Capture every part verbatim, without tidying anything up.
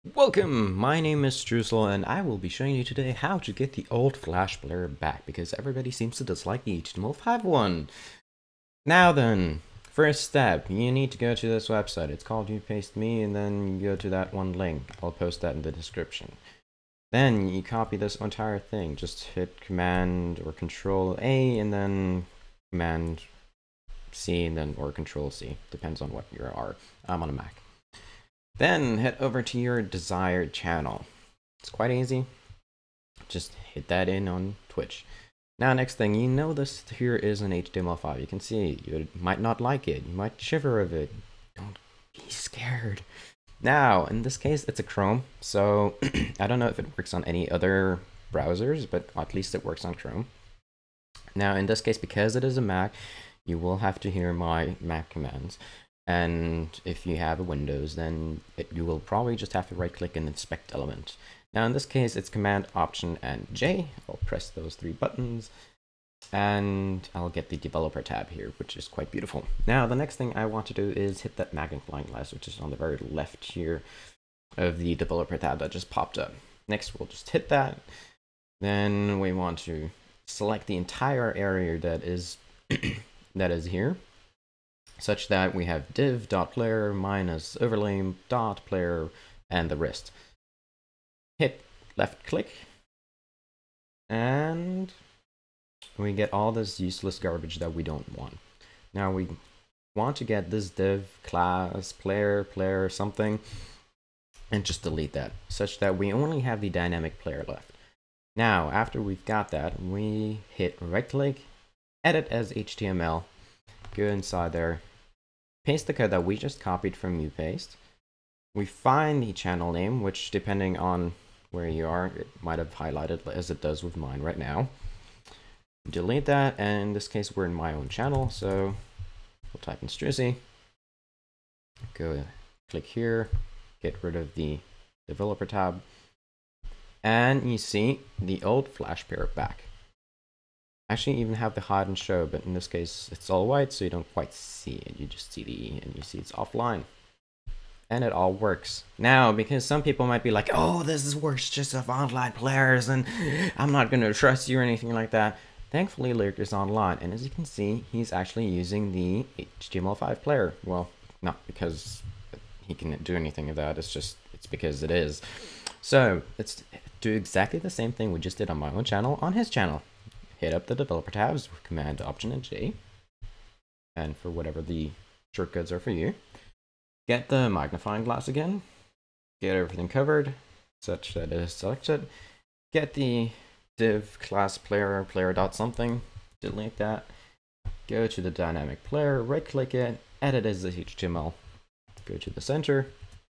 Welcome! My name is Streusel and I will be showing you today how to get the old Flash player back because everybody seems to dislike the H T M L five one. Now then, first step, you need to go to this website. It's called YouPasteMe and then you go to that one link. I'll post that in the description. Then you copy this entire thing. Just hit Command or Control A and then Command C and then or Control C. Depends on what you are. I'm on a Mac. Then head over to your desired channel. It's quite easy. Just hit that in on Twitch. Now next thing, you know this here is an H T M L five. You can see you might not like it. You might shiver of it. Don't be scared. Now, in this case, it's a Chrome. So I don't know if it works on any other browsers, but at least it works on Chrome. Now in this case, because it is a Mac, you will have to hear my Mac commands. And if you have a Windows, then it, you will probably just have to right click and inspect element. Now in this case, it's Command, Option, and J. I'll press those three buttons and I'll get the developer tab here, which is quite beautiful. Now the next thing I want to do is hit that magnifying glass, which is on the very left here of the developer tab that just popped up. Next, we'll just hit that. Then we want to select the entire area that is that is here, such that we have div.player minus overlay dot player and the rest. Hit left click and we get all this useless garbage that we don't want. Now we want to get this div class player player something and just delete that, such that we only have the dynamic player left. Now after we've got that, we hit right click, edit as H T M L, go inside there, paste the code that we just copied from YouPaste. We find the channel name, which depending on where you are, it might have highlighted as it does with mine right now. Delete that, and in this case we're in my own channel, so we'll type in Struzy. Go click here, get rid of the developer tab, and you see the old Flash player back. Actually even have the hide and show, but in this case it's all white, so you don't quite see it. You just see the E and you see it's offline. And it all works. Now, because some people might be like, oh, this is works just of online players and I'm not going to trust you or anything like that. Thankfully, Lyric is online, and as you can see, he's actually using the H T M L five player. Well, not because he can do anything of that, it's just, it's because it is. So, let's do exactly the same thing we just did on my own channel on his channel. Hit up the developer tabs with Command, Option, and J, and for whatever the shortcuts are for you. Get the magnifying glass again, get everything covered such that it is selected, get the div class player, player dot something, delete that, go to the dynamic player, right click it, edit as the H T M L, go to the center,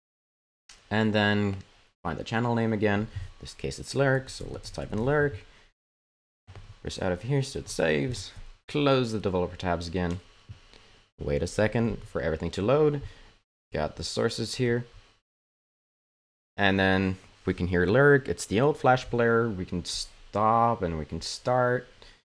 and then find the channel name again. In this case it's Lyric, so let's type in Lyric. Press out of here so it saves. Close the developer tabs again. Wait a second for everything to load. Got the sources here. And then we can hear Lyric. It's the old Flash player. We can stop and we can start.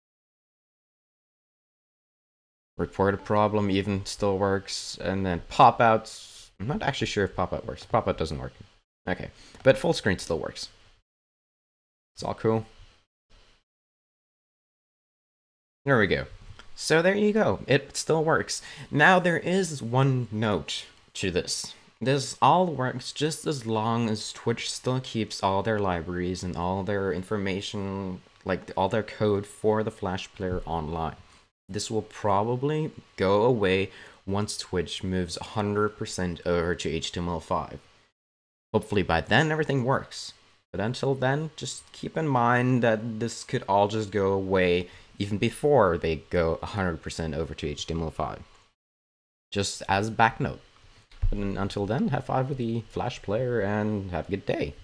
Report a problem even still works. And then pop outs. I'm not actually sure if pop out works. Pop out doesn't work. Okay. But full screen still works. It's all cool. There we go. So there you go. It still works. Now there is one note to this. This all works just as long as Twitch still keeps all their libraries and all their information, like all their code for the Flash player online. This will probably go away once Twitch moves one hundred percent over to H T M L five. Hopefully by then everything works. But until then, just keep in mind that this could all just go away even before they go one hundred percent over to H T M L five. Just as a back note. But until then, have fun with the Flash player and have a good day.